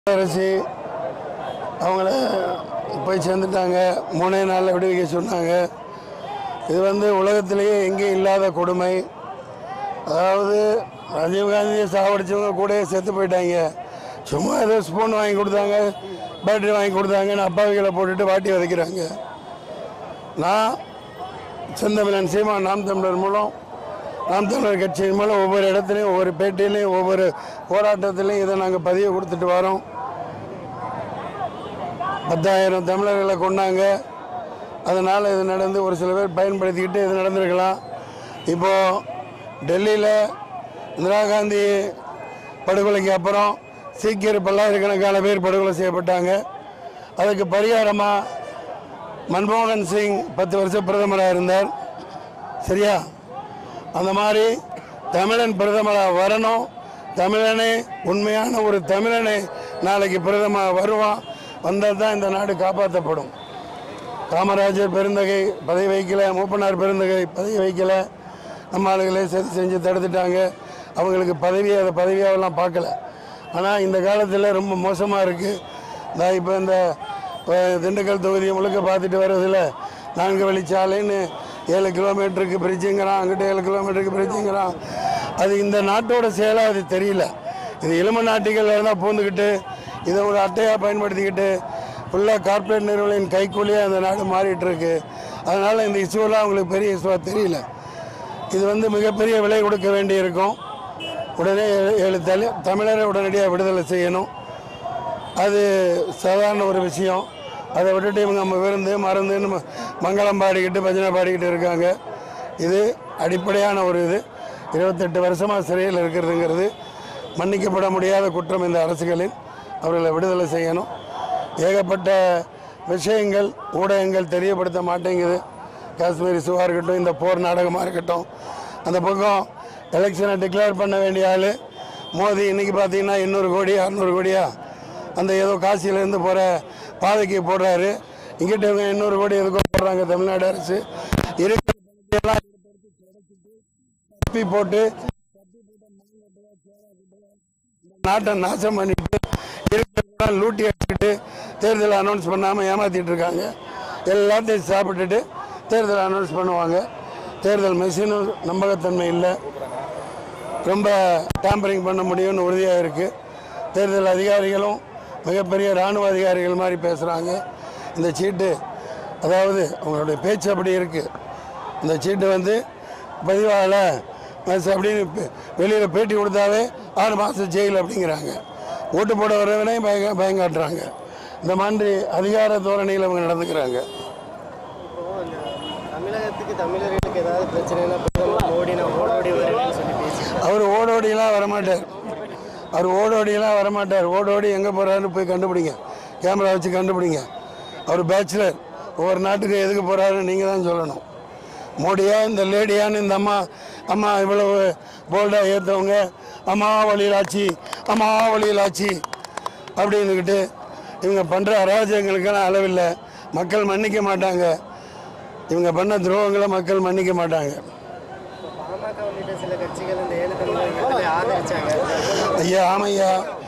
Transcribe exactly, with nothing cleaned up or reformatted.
அரசு அவங்கள போய் சேர்ந்துட்டாங்க. மூணே நாளில் விடுவிக்க சொன்னாங்க. இது வந்து உலகத்திலேயே எங்கேயும் இல்லாத கொடுமை. அதாவது ராஜீவ்காந்தியை சாவடிச்சவங்க கூட செத்து போயிட்டாங்க. சும்மா ஏதோ ஸ்பூன் வாங்கி கொடுத்தாங்க, பேட்டரி வாங்கி கொடுத்தாங்கன்னு அப்பாவிகளை போட்டுட்டு வாட்டி வதைக்கிறாங்க. நான் செந்தமிழன் சீமான் நாம் தமிழர் மூலம் நாம் தமிழர் கட்சியின் மூலம் ஒவ்வொரு இடத்துலையும் ஒவ்வொரு பேட்டிலையும் ஒவ்வொரு போராட்டத்திலையும் இதை நாங்கள் பதிவு கொடுத்துட்டு வரோம். பத்தாயிரம் தமிழர்களை கொண்டாங்க. அதனால் இது நடந்து ஒரு சில பேர் பயன்படுத்திக்கிட்டு இது நடந்திருக்கலாம். இப்போது டெல்லியில் இந்திரா காந்தி படுகொலைக்கு அப்புறம் சீக்கியர் பல்லாயிரக்கணக்கான பேர் படுகொலை செய்யப்பட்டாங்க. அதுக்கு பரிகாரமாக மன்மோகன் சிங் பத்து வருஷம் பிரதமராக இருந்தார். சரியா? அந்த மாதிரி தமிழன் பிரதமராக வரணும். தமிழனே உண்மையான ஒரு தமிழனே நாளைக்கு பிரதமர் வருவான். வந்தால் தான் இந்த நாடு காப்பாற்றப்படும். காமராஜர் பெருந்தகை பதவி வைக்கலை, மூப்பனார் பெருந்தகை பதவி வைக்கலை. நம்ம ஆளுகளே சரி செஞ்சு தடுத்துட்டாங்க. அவங்களுக்கு பதவி அதை பதவியாகலாம் பார்க்கல. ஆனால் இந்த காலத்தில் ரொம்ப மோசமாக இருக்குது. நான் இப்போ இந்த திண்டுக்கல் தொகுதியை முழுக்க பார்த்துட்டு வர்றதில் நான்கு வழிச்சாலைன்னு ஏழு கிலோமீட்டருக்கு பிரிட்ஜுங்கிறான், அங்கிட்ட ஏழு கிலோமீட்டருக்கு பிரிட்ஜுங்கிறான். அது இந்த நாட்டோட செயலாக அது தெரியல. இது இளம நாட்டிகள் இருந்தால் பூந்துக்கிட்டு இதை ஒரு அட்டையாக பயன்படுத்திக்கிட்டு ஃபுல்லாக கார்ப்பரேட் நிறுவனங்களின் கைக்கூலியாக அந்த நாடு மாறிட்டுருக்கு. அதனால் இந்த இஷ்யூலாம் அவங்களுக்கு பெரிய இஷ்யூவாக தெரியல. இது வந்து மிகப்பெரிய விலை கொடுக்க வேண்டியிருக்கும். உடனே ஏழு தலி தமிழரை உடனடியாக விடுதலை செய்யணும். அது சாதாரண ஒரு விஷயம். அதை விட்டுட்டு இவங்க நம்ம விருந்து மறந்துன்னு மங்களம் பாடிக்கிட்டு பஜனை பாடிக்கிட்டு இருக்காங்க. இது அடிப்படையான ஒரு இது. இருபத்தெட்டு வருஷமாக சிறையில் இருக்கிறதுங்கிறது மன்னிக்கப்பட முடியாத குற்றம். இந்த அரசுகளில் அவர்களை விடுதலை செய்யணும். ஏகப்பட்ட விஷயங்கள் ஊடகங்கள் தெரியப்படுத்த மாட்டேங்குது. காஷ்மீர் இஷ்யூவாக இருக்கட்டும், இந்த போர் நாடகமாக இருக்கட்டும். அந்த பக்கம் எலெக்ஷனை டிக்ளேர் பண்ண வேண்டிய ஆள் மோடி இன்றைக்கி பார்த்தீங்கன்னா எண்ணூறு கோடி அறநூறு கோடியா அந்த ஏதோ காசியிலேருந்து போகிற பாதைக்கு போடுறாரு. இங்கிட்ட இவங்க எண்ணூறு கோடி எதுக்கோ போடுறாங்க. தமிழ்நாடு அரசு இருக்கிற போட்டு நாட்டை நாசம் பண்ணிட்டு இருக்கிற லூட்டி அடிச்சுட்டு தேர்தல் அனௌன்ஸ் பண்ணாமல் ஏமாற்றிட்டு இருக்காங்க. எல்லாத்தையும் சாப்பிட்டுட்டு தேர்தல் அனௌன்ஸ் பண்ணுவாங்க. தேர்தல் மெஷினும் நம்பகத்தன்மை இல்லை. ரொம்ப டேம்பரிங் பண்ண முடியும்னு உறுதியாக இருக்குது. தேர்தல் அதிகாரிகளும் மிகப்பெரிய இராணுவ அதிகாரிகள் மாதிரி பேசுகிறாங்க. இந்த சீட்டு அதாவது அவங்களுடைய பேச்சு அப்படி இருக்குது. இந்த சீட்டு வந்து பதிவாகலை அப்படின்னு வெளியில் பேட்டி கொடுத்தாவே ஆறு மாதம் ஜெயில் அப்படிங்கிறாங்க. ஓட்டு போட வரவனே பய பயங்காட்டுறாங்க. இந்த மாதிரி அதிகார தோரணையில் அவங்க நடந்துக்கிறாங்க. அவர் ஓடோடியெல்லாம் வரமாட்டார். அவர் ஓடோடியெல்லாம் வரமாட்டார். ஓடோடி எங்கே போகிறாருன்னு போய் கண்டுபிடிங்க. கேமரா வச்சு கண்டுபிடிங்க. அவர் பேச்சுலர். ஒவ்வொரு நாட்டுக்கு எதுக்கு போகிறாருன்னு நீங்கள் தான் சொல்லணும். மோடியா இந்த லேடியான்னு இந்த அம்மா அம்மா இவ்வளவு போல்டாக ஏற்றவங்க அம்மா வழியிலாச்சு அம்மா வழியிலாச்சு அப்படின்னுக்கிட்டு இவங்க பண்ணுற அராஜகங்களுக்கெல்லாம் அளவில்லை. மக்கள் மன்னிக்க மாட்டாங்க. இவங்க பண்ண துரோகங்களை மக்கள் மன்னிக்க மாட்டாங்க. ஐயா ஆமையா